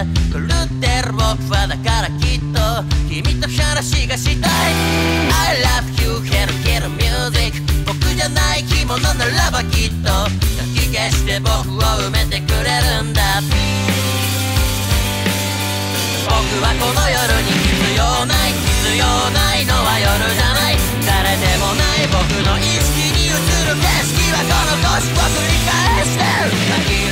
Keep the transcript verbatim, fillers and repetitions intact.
だ狂ってる僕はだからきっと君と話がしたい I love you kill kill music 僕じゃない着物ならばきっとかき消して僕を埋めてくれるんだ僕はこの夜に必要ない必要ないのは夜じゃない誰でもない僕の意識に映る景色はこの年を繰り返してる